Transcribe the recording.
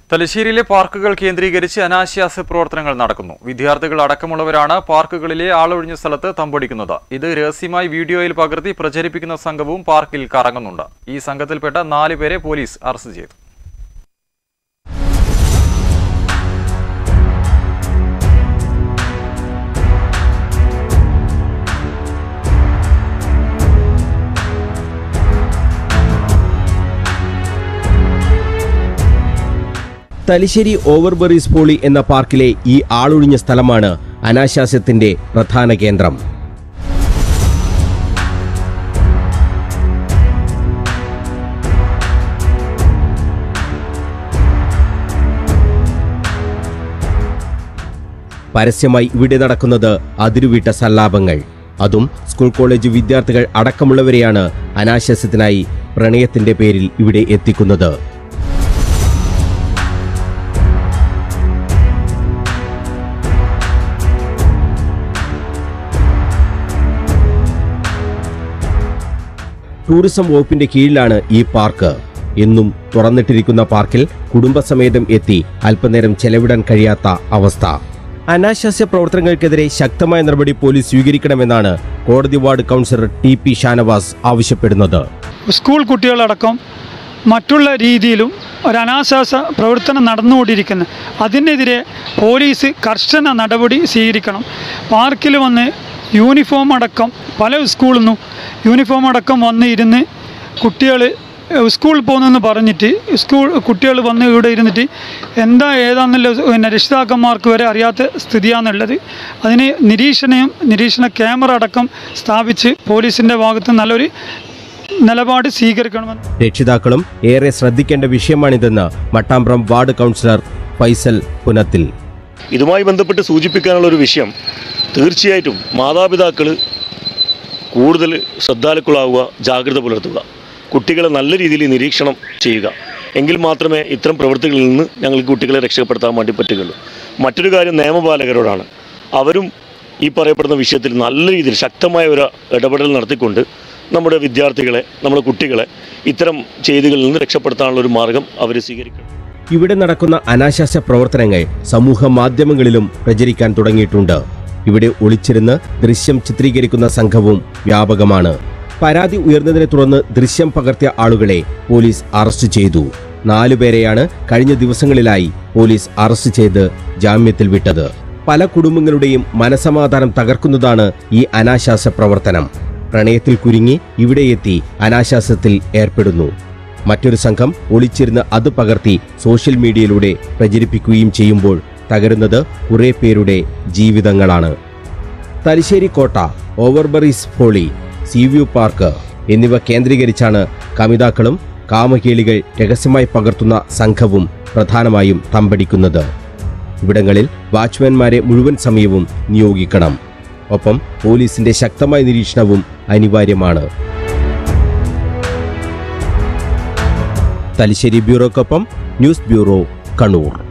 തലശ്ശേരിയിലെ പാർക്കുകൾ കേന്ദ്രീകരിച്ച് അനാശാസ്യ പ്രവർത്തനങ്ങൾ നടക്കുന്നു. വിദ്യാർത്ഥികൾ അടക്കമുള്ളവരാണ് പാർക്കുകളിലെ ആളൊഴിഞ്ഞ സ്ഥലത്ത് തമ്പടിക്കുന്നത്. ഇത് രഹസ്യമായി വീഡിയോയിൽ പകർത്തി പ്രചരിപ്പിക്കുന്ന സംഘവും പാർക്കിൽ കറങ്ങുന്നുണ്ട്. ഈ സംഘത്തിൽപ്പെട്ട 4 പേരെ പോലീസ് അറസ്റ്റ് ചെയ്തു. തലശ്ശേരി ഓവർബറീസ് പോളി എന്ന പാർക്കിലെ ഈ ആളൊഴിഞ്ഞ സ്ഥലമാണ് അനാശാസ്യത്തിന്റെ പ്രധാന കേന്ദ്രം. പരസ്യമായി ഇവിടെ നടക്കുന്നത് അതിരുവിട്ട സല്ലാപങ്ങൾ. അതും സ്കൂൾ കോളേജ് വിദ്യാർത്ഥികൾ അടക്കമുള്ളവരെയാണ് അനാശാസ്യത്തിനായി പ്രണയത്തിന്റെ പേരിൽ ഇവിടെ എത്തിക്കുന്നത്. ടൂറിസം വകുപ്പിന്റെ കീഴിലാണ് ഈ പാർക്ക്. എന്നും തുറന്നിട്ടിരിക്കുന്ന പാർക്കിൽ കുടുംബസമേതം എത്തി അല്പനേരം ചെലവിടാൻ കഴിയാത്ത അവസ്ഥ. അനാശാസ്യ പ്രവർത്തനങ്ങൾക്കെതിരെ ശക്തമായ നടപടി പോലീസ് സ്വീകരിക്കണമെന്നാണ് കോടതി വാർഡ് കൗൺസിലർ TP ഷാനവാസ് ആവശ്യപ്പെടുന്നത്. സ്കൂൾ കുട്ടികളടക്കം മറ്റുള്ള രീതിയിലും ഒരു അനാശാസ്യ പ്രവർത്തനം നടന്നുകൊണ്ടിരിക്കുന്നു. അതിനെതിരെ പോലീസ് കർശന നടപടി സ്വീകരിക്കണം. പാർക്കിൽ വന്ന് യൂണിഫോം അടക്കം പല സ്കൂളിൽ നിന്നും യൂണിഫോം അടക്കം വന്ന് ഇരുന്ന് കുട്ടികൾ സ്കൂളിൽ പോകുന്നെന്ന് പറഞ്ഞിട്ട് കുട്ടികൾ വന്ന് ഇവിടെ ഇരുന്നിട്ട് ഏതാണെന്നുള്ള രക്ഷിതാക്കന്മാർക്ക് വരെ അറിയാത്ത സ്ഥിതിയാണുള്ളത്. അതിന് നിരീക്ഷണ ക്യാമറ അടക്കം സ്ഥാപിച്ച് പോലീസിൻ്റെ ഭാഗത്ത് നല്ലൊരു നിലപാട് സ്വീകരിക്കണമെന്ന് രക്ഷിതാക്കളും ഏറെ ശ്രദ്ധിക്കേണ്ട വിഷയമാണിതെന്ന് മട്ടാമ്പ്രം വാർഡ് കൗൺസിലർ ഫൈസൽ പുനത്തിൽ. ഇതുമായി ബന്ധപ്പെട്ട് സൂചിപ്പിക്കാനുള്ള ഒരു വിഷയം, തീർച്ചയായിട്ടും മാതാപിതാക്കൾ കൂടുതൽ ശ്രദ്ധാലുക്കളാവുക, ജാഗ്രത പുലർത്തുക, കുട്ടികളെ നല്ല രീതിയിൽ നിരീക്ഷണം ചെയ്യുക. എങ്കിൽ മാത്രമേ ഇത്തരം പ്രവൃത്തികളിൽ നിന്ന് ഞങ്ങൾക്ക് കുട്ടികളെ രക്ഷപ്പെടുത്താൻ വേണ്ടി പറ്റുകയുള്ളൂ. മറ്റൊരു കാര്യം നിയമപാലകരോടാണ്. അവരും ഈ പറയപ്പെടുന്ന വിഷയത്തിൽ നല്ല രീതിയിൽ ശക്തമായ ഒരു ഇടപെടൽ നടത്തിക്കൊണ്ട് നമ്മുടെ വിദ്യാർത്ഥികളെ, നമ്മുടെ കുട്ടികളെ ഇത്തരം ചെയ്തികളിൽ നിന്ന് രക്ഷപ്പെടുത്താനുള്ള ഒരു മാർഗം അവർ സ്വീകരിക്കണം. ഇവിടെ നടക്കുന്ന അനാശാസ്യ പ്രവർത്തനങ്ങൾ സമൂഹ മാധ്യമങ്ങളിലും പ്രചരിക്കാൻ തുടങ്ങിയിട്ടുണ്ട്. ഇവിടെ ഒളിച്ചിരുന്ന് ദൃശ്യം ചിത്രീകരിക്കുന്ന സംഘവും വ്യാപകമാണ്. പരാതി ഉയർന്നതിനെ തുടർന്ന് ദൃശ്യം പകർത്തിയ ആളുകളെ പോലീസ് അറസ്റ്റ് ചെയ്തു. 4 പേരെയാണ് കഴിഞ്ഞ ദിവസങ്ങളിലായി പോലീസ് അറസ്റ്റ് ചെയ്ത് ജാമ്യത്തിൽ വിട്ടത്. പല കുടുംബങ്ങളുടെയും മനസമാധാനം തകർക്കുന്നതാണ് ഈ അനാശാസ്യ പ്രവർത്തനം. പ്രണയത്തിൽ കുരുങ്ങി ഇവിടെ എത്തി അനാശാസ്യത്തിൽ ഏർപ്പെടുന്നു. മറ്റൊരു സംഘം ഒളിച്ചിരുന്ന് അത് പകർത്തി സോഷ്യൽ മീഡിയയിലൂടെ പ്രചരിപ്പിക്കുകയും ചെയ്യുമ്പോൾ തകരുന്നത് കുറേ പേരുടെ ജീവിതങ്ങളാണ്. തലശ്ശേരി കോട്ട, ഓവർബറീസ് ഫോളി, സീവ്യൂ പാർക്ക് എന്നിവ കേന്ദ്രീകരിച്ചാണ് കമിതാക്കളും കാമകേളികൾ രഹസ്യമായി പകർത്തുന്ന സംഘവും പ്രധാനമായും തമ്പടിക്കുന്നത്. ഇവിടങ്ങളിൽ വാച്ച്മാൻമാരെ മുഴുവൻ സമയവും നിയോഗിക്കണം. ഒപ്പം പോലീസിന്റെ ശക്തമായ നിരീക്ഷണവും അനിവാര്യമാണ്. തലശ്ശേരി ബ്യൂറോക്കൊപ്പം ന്യൂസ് ബ്യൂറോ, കണ്ണൂർ.